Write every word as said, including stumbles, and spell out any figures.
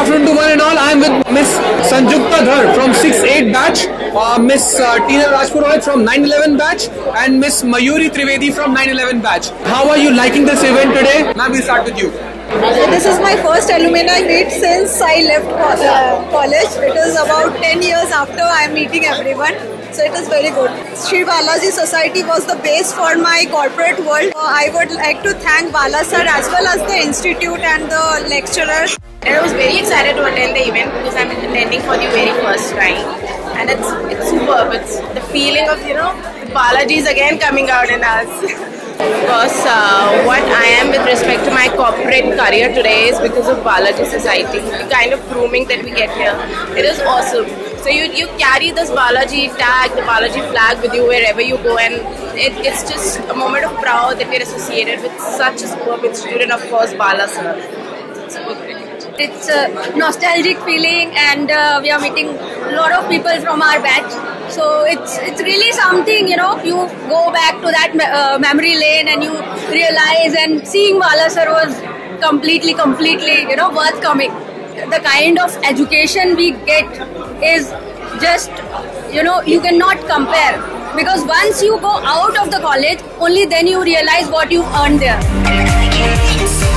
afternoon to one and all. I am with Miss Sanjukta Dhar from six eight batch, uh, Miss uh, Rajpurohit from nine eleven batch, and Miss Mayuri Trivedi from nine eleven batch. How are you liking this event today? Ma'am, we'll start with you. So this is my first alumni meet since I left co uh, college. It is about ten years after I am meeting everyone. So it is very good. Shri Balaji Society was the base for my corporate world. Uh, I would like to thank Bala sir as well as the institute and the lecturers. And I was very excited to attend the event because I'm attending for the very first time. And it's it's superb. It's the feeling of, you know, the Balajis again coming out in us. Of course, uh, what I am with respect to my corporate career today is because of Balaji Society. The kind of grooming that we get here, it is awesome. So you, you carry this Balaji tag, the Balaji flag with you wherever you go, and it, it's just a moment of pride that we're associated with such a superb institute, and of course Bala sir. It's a nostalgic feeling, and uh, we are meeting a lot of people from our batch. So it's it's really something, you know, you go back to that uh, memory lane and you realize, and seeing Bala sir was completely, completely, you know, worth coming. The kind of education we get is just, you know, you cannot compare. Because once you go out of the college, only then you realize what you've earned there.